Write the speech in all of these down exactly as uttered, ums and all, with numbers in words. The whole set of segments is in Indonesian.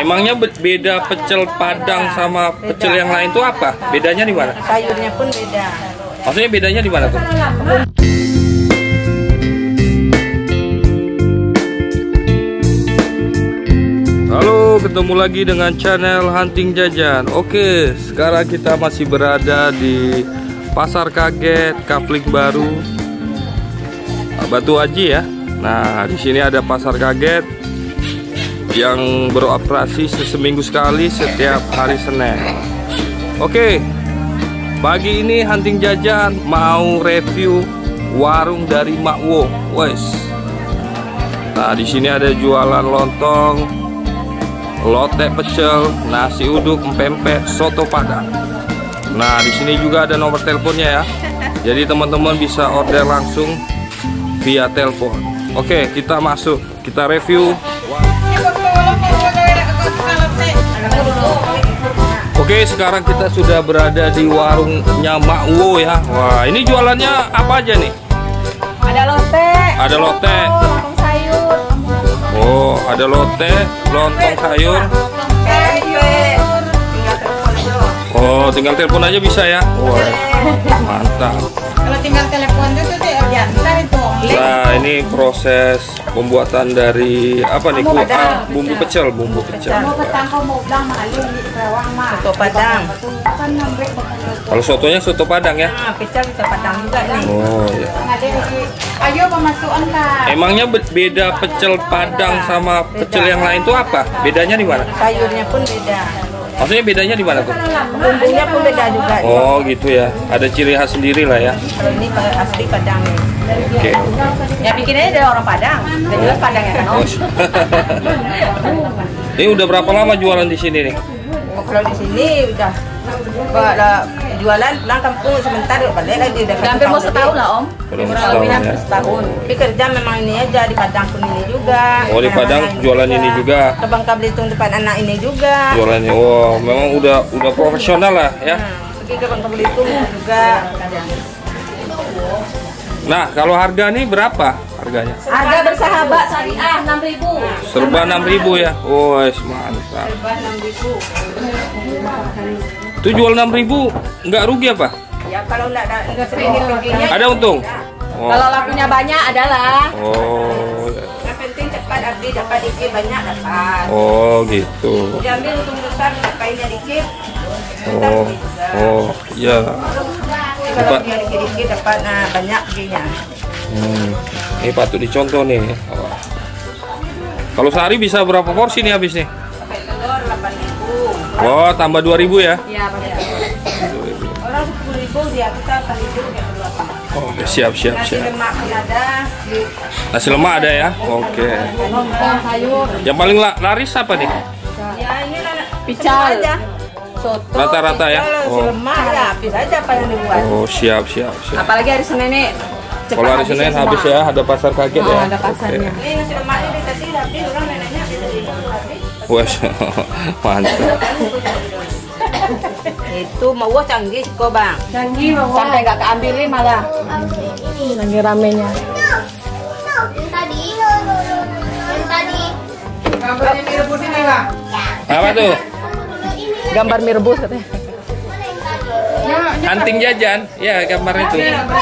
Emangnya beda pecel Padang sama pecel yang lain tuh apa? Bedanya di mana? Sayurnya pun beda. Maksudnya bedanya di mana tuh? Halo, ketemu lagi dengan channel Hunting Jajan. Oke, sekarang kita masih berada di Pasar Kaget Kafling Baru, Batu Aji ya. Nah, di sini ada Pasar Kaget yang beroperasi seminggu sekali setiap hari Senin. Oke, pagi ini Hunting Jajan mau review warung dari Mak Wo. Wes. Nah, di sini ada jualan lontong, lotek pecel, nasi uduk, empempe, soto Padang. Nah, di sini juga ada nomor teleponnya ya. Jadi teman-teman bisa order langsung via telepon. Oke, kita masuk, kita review. Oke, sekarang kita sudah berada di warungnya Mak Wo ya. Wah, ini jualannya apa aja nih? Ada lotek. Ada lotek. Lontong sayur. Oh, ada lotek, lontong sayur. Oh, tinggal telepon aja bisa ya. Wah, mantap. Kalau tinggal telepon itu tuh ya, ntar itu. Nah, ini proses pembuatan dari apa nih? Ah, bumbu pecel, bumbu pecel. Soto Padang. Kalau sotonya soto Padang ya? Nah, pecel bisa Padang juga nih. Oh ya. Ayo pemasukan Kak. Emangnya beda pecel Padang sama pecel yang lain tuh apa? Bedanya di mana? Sayurnya pun beda. Maksudnya bedanya di mana tuh? Bumbunya pun beda juga. Oh gitu ya. Ada ciri khas sendiri lah ya. Kalau ini asli Padang nih. Oke. Ya bikinnya dari orang Padang. Dan jelas Padang ya kan Om. Oh. Ini udah berapa lama jualan di sini nih? Oh, kalau di sini udah kalau jualan pulang kampung sebentar balik lagi udah hampir mau setahun lah Om. Belum setahun ya. Setahun. Tapi kerja memang ini aja di Padang pun ini juga. Oh, di Padang jualan ini juga. Ke Bangka Belitung depan anak ini juga. Jualannya, oh memang udah udah profesional lah ya. Nah, pergi ke Bangka Belitung juga. Nah, kalau harga nih berapa harganya? Harga bersahabat Syariah enam ribu. Serba enam ribu ya. Oh, mantap. Serba enam ribu. Itu jual enam ribu nggak rugi apa? Ya kalau nggak ada nggak sering perginya. Ada untung. Oh. Kalau lakunya banyak adalah. Oh. Yang penting cepat habis, dapat dikit banyak dapat. Oh gitu. Diambil untung besar, pakainya dikit. Oh. Oh, iya. Kalau dia dikit-dikit dapat nah, banyak giginya. Hmm. Ini patut dicontoh nih. Oh. Kalau sehari bisa berapa porsi nih habis nih? Sampai telur delapan ribu. Oh, tambah dua ribu ya? Iya, Pak. Orang sepuluh ribu dia kita empat ribu ya dua. Oh, siap siap Nasi siap. lemak pun ada. Nasi lemak ada ya? Oke. Lontong sayur. Yang paling la- laris apa nih? Ya ini lah Pical. aja. Soto. Rata-rata ya? Nasi Oh. lemak ya habis aja apa yang dibuat. Oh, siap siap siap. Apalagi hari Senin nih. Kalau hari Senin habis ya, ada pasar kaget Oh, ya. ada pasarnya. Ini nasi lemaknya dari tadi habis orang neneknya habis dari habis. Wes, mantap. Itu mau canggih kok bang. Canggih sampai nggak keambilin malah. Lagi ramenya. Gambarnya mie rebus ini bang. Apa tuh? Gambar mie rebus katanya. Hunting Jajan. Ya, gambar itu.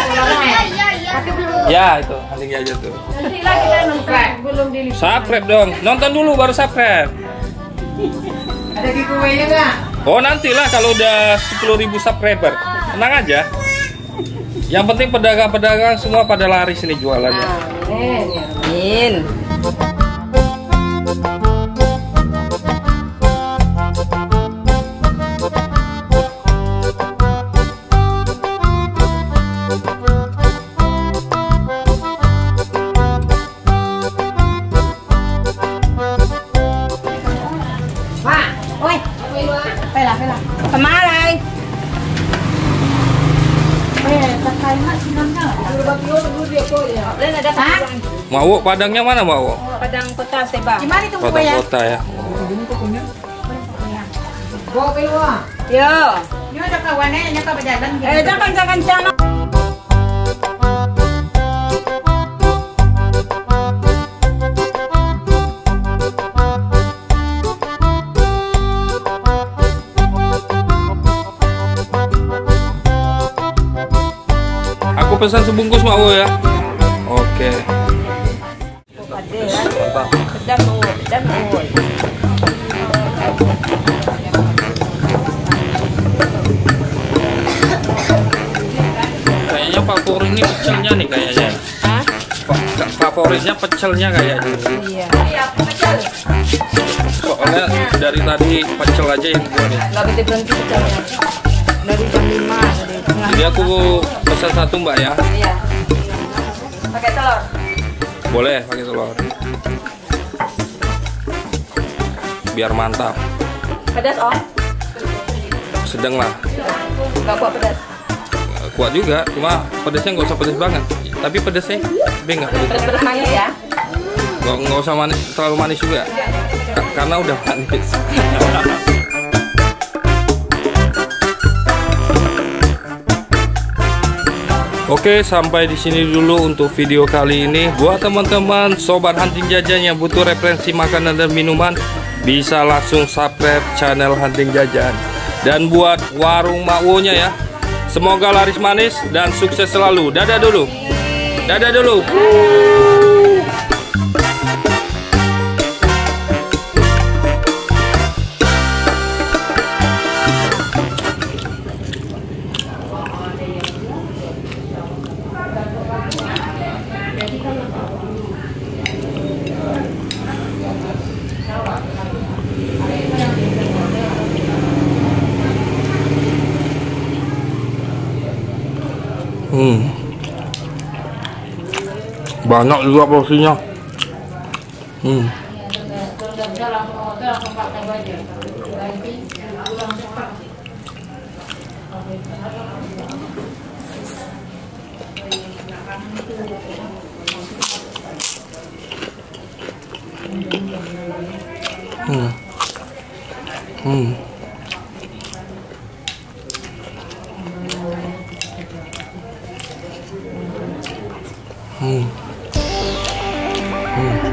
Ya, itu hunting jajan tuh. Subscribe dong. Nonton dulu baru subscribe. Ada giveaway-nya nggak? Oh, nantilah kalau udah sepuluh ribu subscriber. Tenang aja. Yang penting pedagang-pedagang semua pada laris ini jualannya. Amin. Kemarin. Mak Wo, Padangnya mana Mak Wo? Padang Kota Seba. Gimana itu Padang Kota ya. Bawa keluar. Yo. Ini ada kawannya, ini kau berjalan. Eh, jangan jangan jangan. pesan sebungkus Mak Wo ya. Oke. Ada kan? Pedam mau, pedam mau. Kayaknya favorit ini pecelnya nih kayaknya. Hah? Fa- Favoritnya pecelnya kayaknya. Iya. Iya, pecel. Soalnya dari tadi pecel aja yang gua nih. Enggak berhenti berhenti pecelnya. Dari jam lima dari tengah. Jadi aku pesan satu Mbak ya. Iya. Pakai telur. Boleh pakai telur. Biar mantap. Pedas Om? Sedang lah. Enggak kuat pedas. Kuat juga, cuma pedasnya nggak usah pedas banget. Tapi pedasnya, tapi nggak pedas. Pedas-pedas manis ya. Nggak nggak usah manis, terlalu manis juga. Ka- karena udah manis. Oke, sampai di sini dulu untuk video kali ini. Buat teman-teman sobat hunting jajan yang butuh referensi makanan dan minuman, bisa langsung subscribe channel Hunting Jajan. Dan buat warung Mak Wo-nya ya, semoga laris manis dan sukses selalu. Dadah dulu. Dadah dulu. Hmm. Banyak juga porsinya. Hmm. Hmm. Hmm. Hmm. Hmm.